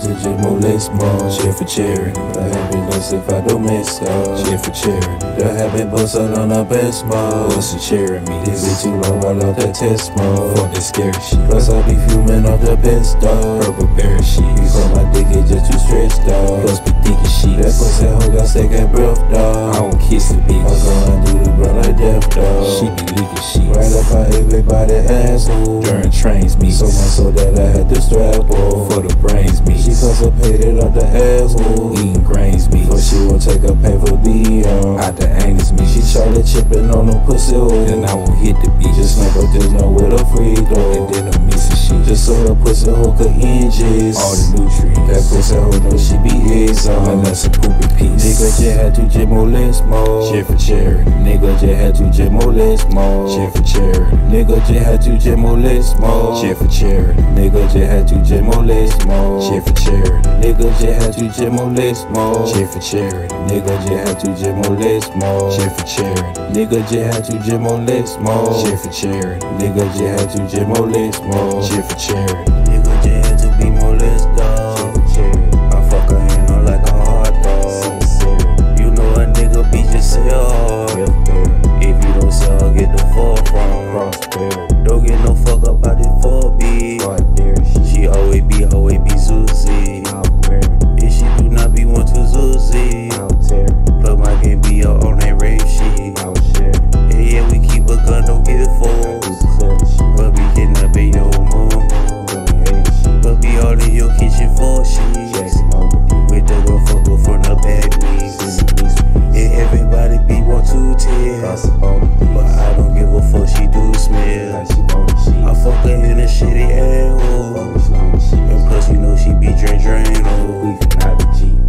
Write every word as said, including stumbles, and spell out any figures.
to just Molexx more. Shit for charity, the happiness if I don't mess up. Shit for charity, the habit bustin' on the best mode. What's the cheering me? This be too long, I love that test mode. Fuck that scary shit. Plus I be fuming off the best dog. Purple berry shit. These on my dick is just too stretched dog. Plus be thinking shit. That pussy hoe got second breath dog. I don't kiss the bitch. I'm gonna do the bro like death dog. She be leaking shit. Right up on everybody asshole. During trains me. So much so that I had to strap off. For the brains me. She constipated off the asshole. Eating grains me. But she won't take a pay for the um, out the angus me. She started chipping on the pussy hole. Then I won't hit the beat. Just like but there's no with a free throw. And then I'm missing shit. Just so her pussy hole could ingest all the nutrients. That pussy hole know she be eggs on. And that's a poopy piece. Nigga just had to just Molexx more. Shit for charity. Nigga just had to just Molexx more. Shit for charity. Nigga just had to just Molexx more. Shit for charity. Nigga just had to just Molexx more. Shit for charity. Nigga just had to just Molexx more. Shit for charity. Nigga just had to just Molexx more. Shit for charity. Nigga just had to just Molexx more. Shit for charity. Nigga just had to just Molexx more. Shit for charity. Nigga just had to be Molexx dog. Shit for charity. I fuck her hand on like a hot dog. You know a nigga be just sell hard. If you don't sell, get the fall from. Don't get no fuck up about it for B. She always be, always be Zuzi. If she do not be one to Zuzi, plug my game be up on that rape shit. Yeah, yeah, we keep a gun, don't get full. But be hitting up in your mom. But be all in your kitchen for shit. With the girl fucker from the back knees. And everybody be one to tell. But I don't give a fuck, she do smell. I fuck her in a shitty asshole. And plus you know she be drain drain, oh.